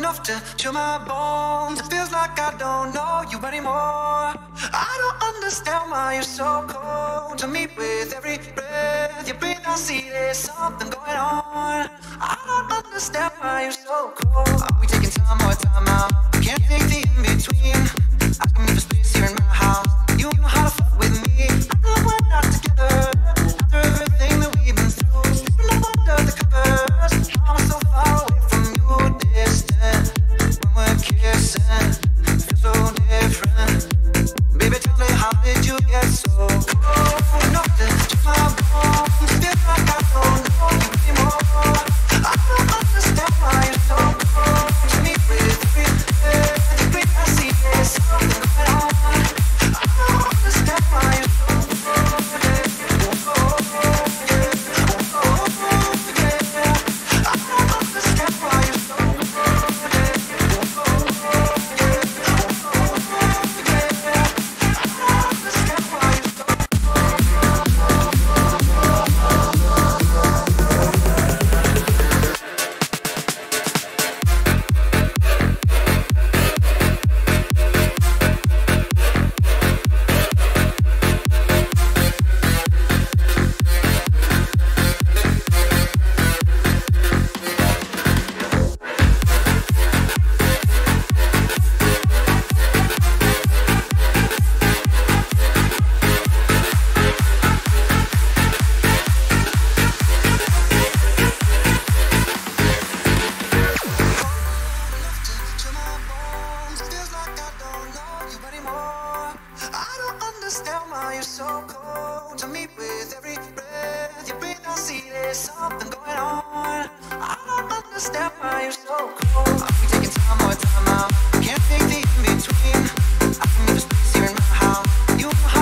enough to chill my bones. It feels like I don't know you anymore. I don't understand why you're so cold to me. With every breath you breathe, I see there's something going on. I don't understand why you're so cold. Are we taking time or time out? Can't think the in-between. I can move the space here in my house. You know how to fuck with me. I know we're not together. After everything that we've been through, sleeping up under the covers. I'm so far away from you, distant. When we're kissing, it feels so different. Baby, tell me, how did you get so cold enough to touch my bones? Feel like I don't know you anymore. I don't understand why you're so cold to me. With every breath I see there's something going on. I don't understand why you're so cold. I don't understand why you're so you